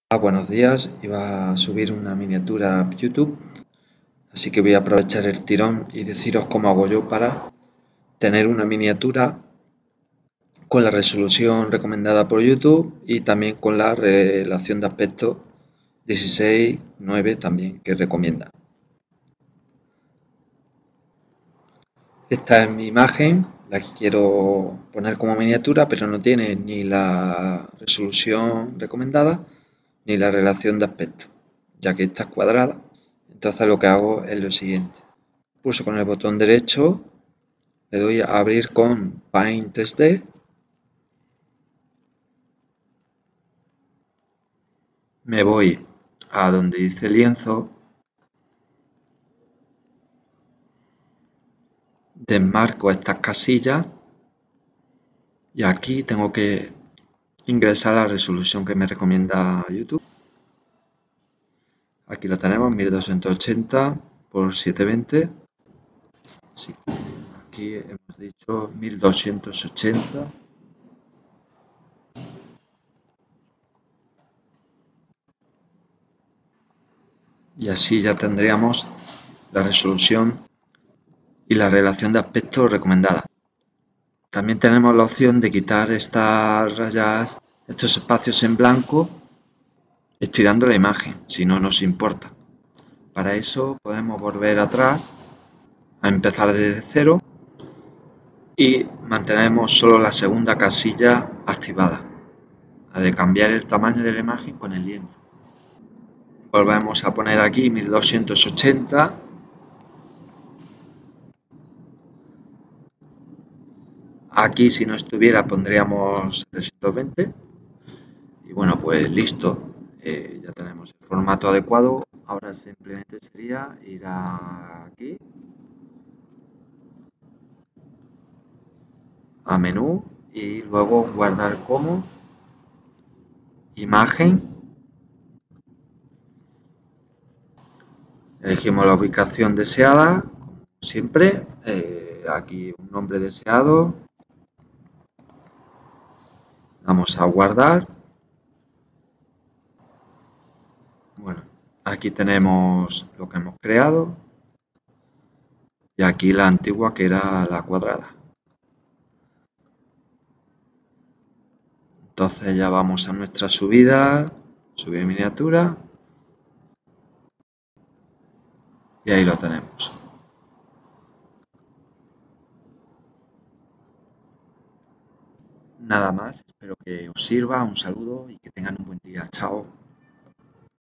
Buenos días, iba a subir una miniatura a YouTube, así que voy a aprovechar el tirón y deciros cómo hago yo para tener una miniatura con la resolución recomendada por YouTube y también con la relación de aspecto 16:9 también que recomienda. Esta es mi imagen, la que quiero poner como miniatura, pero no tiene ni la resolución recomendada ni la relación de aspecto, ya que está cuadrada. Entonces lo que hago es lo siguiente. Pulso con el botón derecho, le doy a abrir con Paint 3D, me voy a donde dice lienzo, desmarco estas casillas y aquí tengo que ingresar la resolución que me recomienda YouTube. Aquí lo tenemos, 1280 por 720. Sí, aquí hemos dicho 1280. Y así ya tendríamos la resolución y la relación de aspecto recomendada. También tenemos la opción de quitar estas rayas, estos espacios en blanco, estirando la imagen, si no nos importa. Para eso podemos volver atrás, a empezar desde cero y mantenemos solo la segunda casilla activada, la de cambiar el tamaño de la imagen con el lienzo. Volvemos a poner aquí 1280. Aquí si no estuviera pondríamos 320. Y bueno, pues listo. Ya tenemos el formato adecuado. Ahora simplemente sería ir aquí a menú y luego guardar como imagen. Elegimos la ubicación deseada, como siempre. Aquí un nombre deseado. Vamos a guardar. Bueno, aquí tenemos lo que hemos creado. Y aquí la antigua que era la cuadrada. Entonces ya vamos a nuestra subida, subir miniatura y ahí lo tenemos. Nada más, espero que os sirva, un saludo y que tengan un buen día. Chao.